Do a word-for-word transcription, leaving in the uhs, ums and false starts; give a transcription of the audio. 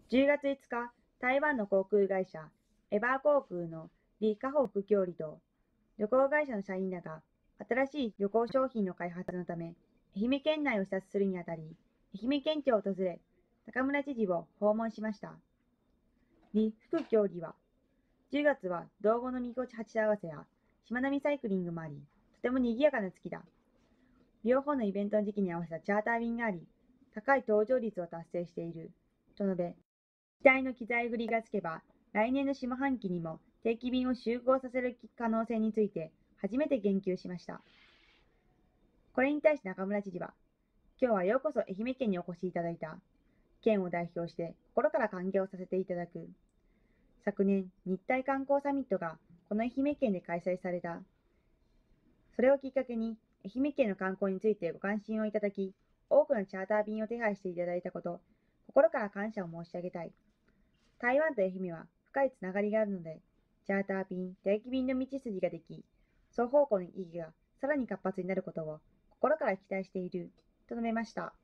じゅうがついつか、台湾の航空会社、エバー航空の李家宝副経理と、旅行会社の社員らが、新しい旅行商品の開発のため、愛媛県内を視察するにあたり、愛媛県庁を訪れ、中村知事を訪問しました。李副経理は、じゅうがつは道後のみこち鉢合わせや、しまなみサイクリングもあり、とても賑やかな月だ。両方のイベントの時期に合わせたチャーター便があり、高い搭乗率を達成している、と述べ、機体の機材繰りがつけば、来年の下半期にも定期便を就航させる可能性について初めて言及しました。これに対し中村知事は、今日はようこそ愛媛県にお越しいただいた。県を代表して心から歓迎をさせていただく。昨年、日体観光サミットがこの愛媛県で開催された。それをきっかけに、愛媛県の観光についてご関心をいただき、多くのチャーター便を手配していただいたこと、心から感謝を申し上げたい。台湾と愛媛は深いつながりがあるので、チャーター便、定期便の道筋ができ、双方向の意義がさらに活発になることを心から期待している、と述べました。